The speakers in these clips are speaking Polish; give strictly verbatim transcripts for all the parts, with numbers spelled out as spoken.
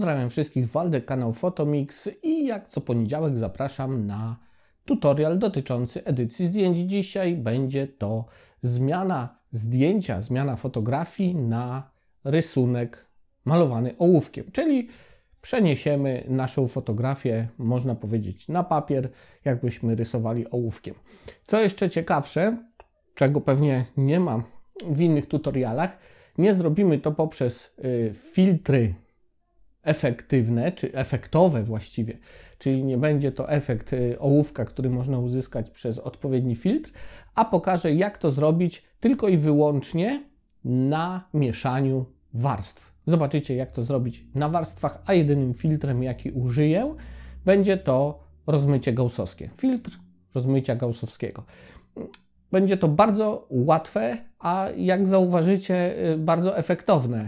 Pozdrawiam wszystkich, Waldek, kanał Photomix i jak co poniedziałek zapraszam na tutorial dotyczący edycji zdjęć. Dzisiaj będzie to zmiana zdjęcia, zmiana fotografii na rysunek malowany ołówkiem, czyli przeniesiemy naszą fotografię, można powiedzieć, na papier, jakbyśmy rysowali ołówkiem. Co jeszcze ciekawsze, czego pewnie nie ma w innych tutorialach, nie zrobimy to poprzez y, filtry efektywne, czy efektowe właściwie, czyli nie będzie to efekt y, ołówka, który można uzyskać przez odpowiedni filtr, a pokażę, jak to zrobić tylko i wyłącznie na mieszaniu warstw. Zobaczycie, jak to zrobić na warstwach, a jedynym filtrem, jaki użyję, będzie to rozmycie gaussowskie. Filtr rozmycia gaussowskiego. Będzie to bardzo łatwe, a jak zauważycie, bardzo efektowne.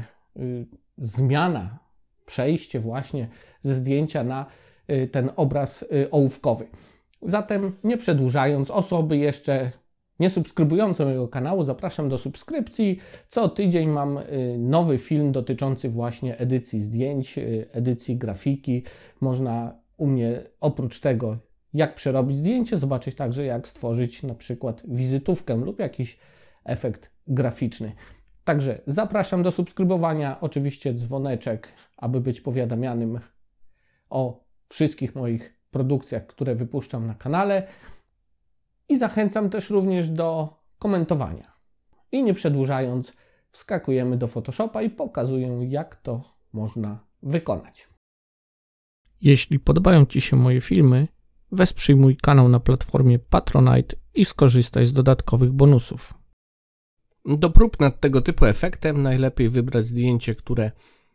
Zmiana, przejście właśnie ze zdjęcia na ten obraz ołówkowy. Zatem nie przedłużając, osoby jeszcze nie subskrybujące mojego kanału, zapraszam do subskrypcji. Co tydzień mam nowy film dotyczący właśnie edycji zdjęć, edycji grafiki. Można u mnie oprócz tego, jak przerobić zdjęcie, zobaczyć także, jak stworzyć na przykład wizytówkę lub jakiś efekt graficzny. Także zapraszam do subskrybowania, oczywiście dzwoneczek, aby być powiadamianym o wszystkich moich produkcjach, które wypuszczam na kanale. I zachęcam też również do komentowania. I nie przedłużając, wskakujemy do Photoshopa i pokazuję, jak to można wykonać. Jeśli podobają Ci się moje filmy, wesprzyj mój kanał na platformie Patronite i skorzystaj z dodatkowych bonusów. Do prób nad tego typu efektem najlepiej wybrać zdjęcie, które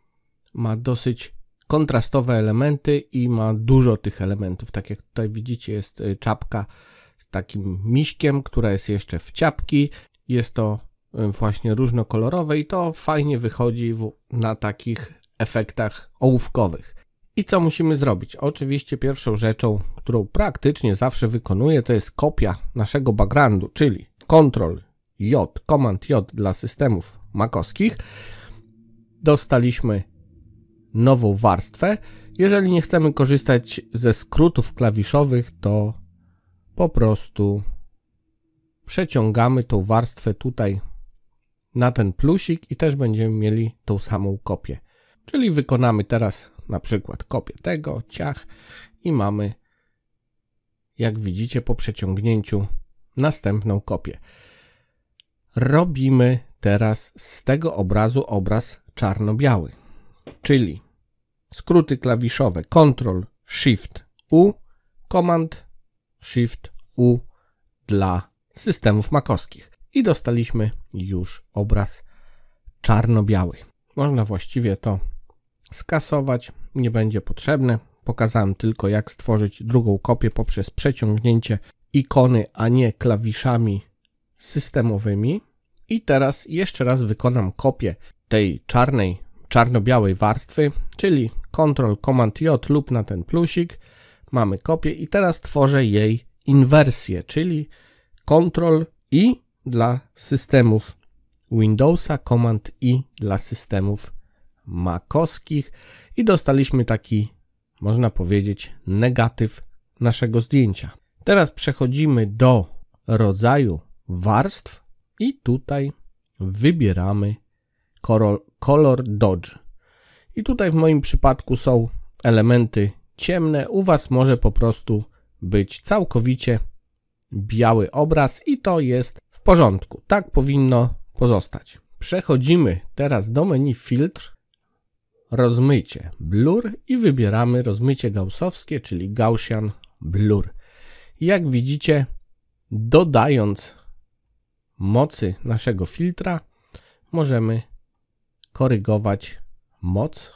ma dosyć kontrastowe elementy i ma dużo tych elementów. Tak jak tutaj widzicie, jest czapka z takim miśkiem, która jest jeszcze w ciapki. Jest to właśnie różnokolorowe i to fajnie wychodzi na takich efektach ołówkowych. I co musimy zrobić? Oczywiście pierwszą rzeczą, którą praktycznie zawsze wykonuję, to jest kopia naszego backgroundu, czyli Ctrl J, Command J dla systemów makowskich. Dostaliśmy nową warstwę. Jeżeli nie chcemy korzystać ze skrótów klawiszowych, to po prostu przeciągamy tą warstwę tutaj na ten plusik i też będziemy mieli tą samą kopię. Czyli wykonamy teraz na przykład kopię tego, ciach i mamy, jak widzicie, po przeciągnięciu następną kopię. Robimy teraz z tego obrazu obraz czarno-biały, czyli skróty klawiszowe Ctrl Shift U, Command Shift U dla systemów makowskich i dostaliśmy już obraz czarno-biały. Można właściwie to skasować, nie będzie potrzebne. Pokazałem tylko, jak stworzyć drugą kopię poprzez przeciągnięcie ikony, a nie klawiszami systemowymi. I teraz jeszcze raz wykonam kopię tej czarnej, czarno-białej warstwy, czyli Ctrl Command J lub na ten plusik. Mamy kopię i teraz tworzę jej inwersję, czyli Ctrl I dla systemów Windowsa, Command I dla systemów makowskich i dostaliśmy taki, można powiedzieć, negatyw naszego zdjęcia. Teraz przechodzimy do rodzaju warstw i tutaj wybieramy Color, color Dodge. I tutaj w moim przypadku są elementy ciemne, u Was może po prostu być całkowicie biały obraz i to jest w porządku. Tak powinno pozostać. Przechodzimy teraz do menu filtr, rozmycie blur i wybieramy rozmycie gaussowskie, czyli Gaussian Blur. Jak widzicie, dodając mocy naszego filtra, możemy korygować moc,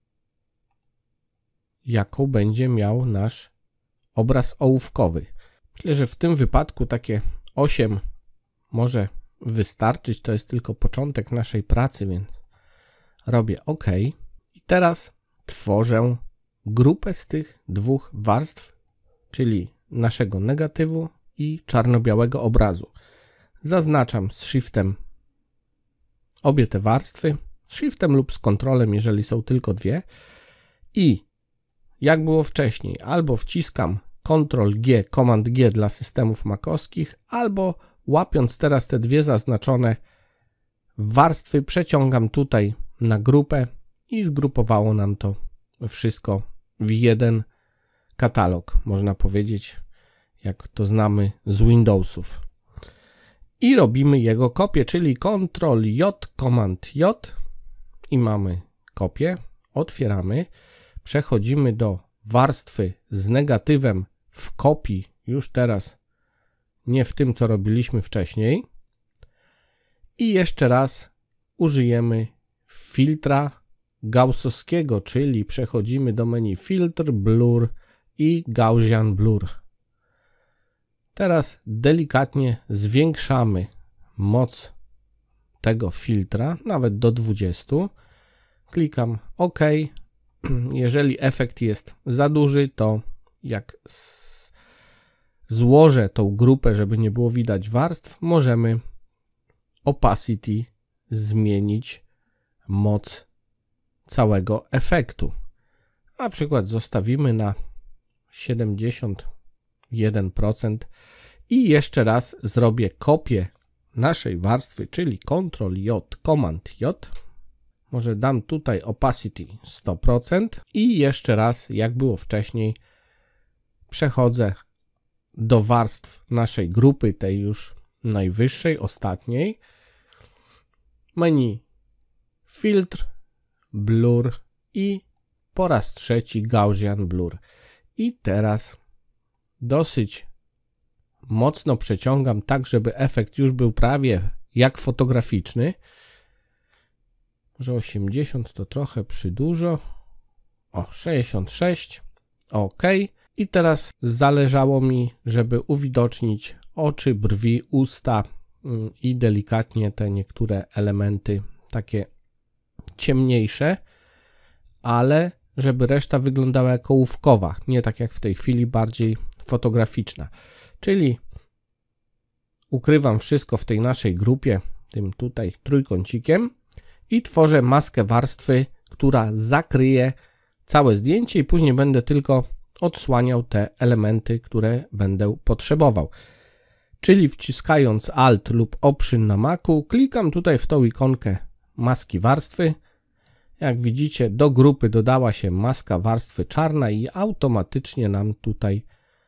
jaką będzie miał nasz obraz ołówkowy. Myślę, że w tym wypadku takie osiem może wystarczyć. To jest tylko początek naszej pracy, więc robię OK. I teraz tworzę grupę z tych dwóch warstw, czyli naszego negatywu i czarno-białego obrazu. Zaznaczam z Shiftem obie te warstwy, z Shiftem lub z Kontrolem, jeżeli są tylko dwie. I jak było wcześniej, albo wciskam kontrol G, Command G dla systemów makowskich, albo łapiąc teraz te dwie zaznaczone warstwy, przeciągam tutaj na grupę i zgrupowało nam to wszystko w jeden katalog, można powiedzieć, jak to znamy z Windowsów. I robimy jego kopię, czyli kontrol J, Command J i mamy kopię, otwieramy, przechodzimy do warstwy z negatywem w kopii, już teraz nie w tym, co robiliśmy wcześniej. I jeszcze raz użyjemy filtra gaussowskiego, czyli przechodzimy do menu Filtr, Blur i Gaussian Blur. Teraz delikatnie zwiększamy moc tego filtra, nawet do dwudziestu. Klikam OK. Jeżeli efekt jest za duży, to jak złożę tą grupę, żeby nie było widać warstw, możemy opacity zmienić moc całego efektu. Na przykład zostawimy na siedemdziesiąt jeden procent i jeszcze raz zrobię kopię naszej warstwy, czyli kontrol J, Command J. Może dam tutaj opacity sto procent i jeszcze raz, jak było wcześniej, przechodzę do warstw naszej grupy, tej już najwyższej, ostatniej. Menu Filtr, Blur i po raz trzeci Gaussian Blur. I teraz dosyć mocno przeciągam tak, żeby efekt już był prawie jak fotograficzny. Może osiemdziesiąt to trochę przydużo. O, sześćdziesiąt sześć. OK. I teraz zależało mi, żeby uwidocznić oczy, brwi, usta i delikatnie te niektóre elementy takie ciemniejsze, ale żeby reszta wyglądała jako ołówkowa, nie tak jak w tej chwili, bardziej fotograficzna. Czyli ukrywam wszystko w tej naszej grupie, tym tutaj trójkącikiem i tworzę maskę warstwy, która zakryje całe zdjęcie i później będę tylko odsłaniał te elementy, które będę potrzebował. Czyli wciskając Alt lub Option na Macu, klikam tutaj w tą ikonkę maski warstwy. Jak widzicie, do grupy dodała się maska warstwy czarna i automatycznie nam tutaj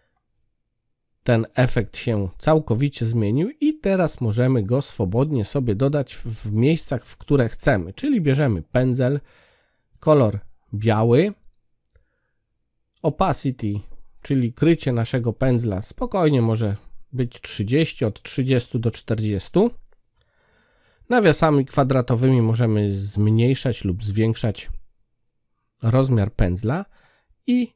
ten efekt się całkowicie zmienił i teraz możemy go swobodnie sobie dodać w miejscach, w które chcemy. Czyli bierzemy pędzel, kolor biały, opacity, czyli krycie naszego pędzla spokojnie może być trzydzieści, od trzydziestu do czterdziestu. Nawiasami kwadratowymi możemy zmniejszać lub zwiększać rozmiar pędzla i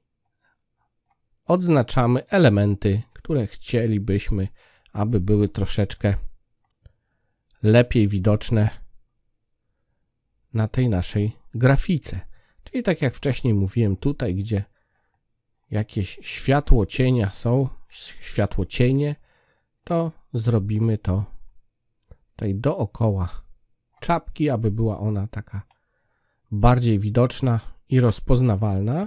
odznaczamy elementy, które chcielibyśmy, aby były troszeczkę lepiej widoczne na tej naszej grafice. Czyli tak jak wcześniej mówiłem, tutaj gdzie jakieś światło cienia są, światło cienie, to zrobimy to tutaj dookoła czapki, aby była ona taka bardziej widoczna i rozpoznawalna.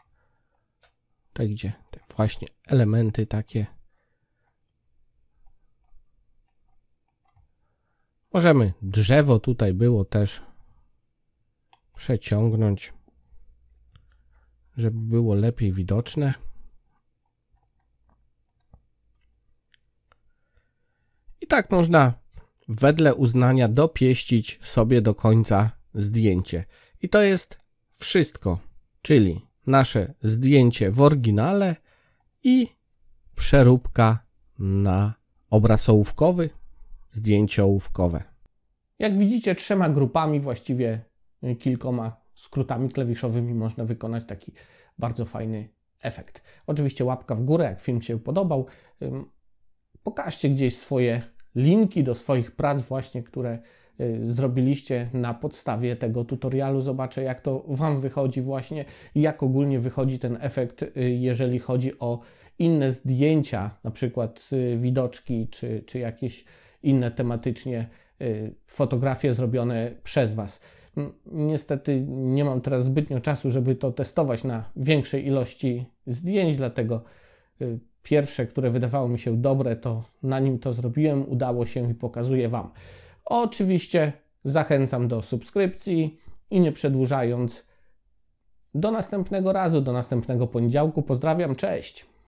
Tutaj gdzie te właśnie elementy takie. Możemy drzewo tutaj było też przeciągnąć, żeby było lepiej widoczne. I tak można wedle uznania dopieścić sobie do końca zdjęcie. I to jest wszystko, czyli nasze zdjęcie w oryginale i przeróbka na obraz ołówkowy, zdjęcie ołówkowe. Jak widzicie, trzema grupami, właściwie kilkoma skrótami klawiszowymi można wykonać taki bardzo fajny efekt. Oczywiście łapka w górę, jak film się podobał. Pokażcie gdzieś swoje linki do swoich prac właśnie, które zrobiliście na podstawie tego tutorialu. Zobaczę, jak to Wam wychodzi właśnie, jak ogólnie wychodzi ten efekt, jeżeli chodzi o inne zdjęcia, na przykład widoczki, czy, czy jakieś inne tematycznie fotografie zrobione przez Was. Niestety nie mam teraz zbytnio czasu, żeby to testować na większej ilości zdjęć, dlatego pierwsze, które wydawało mi się dobre, to na nim to zrobiłem, udało się i pokazuję Wam. Oczywiście zachęcam do subskrypcji i nie przedłużając, do następnego razu, do następnego poniedziałku. Pozdrawiam, cześć!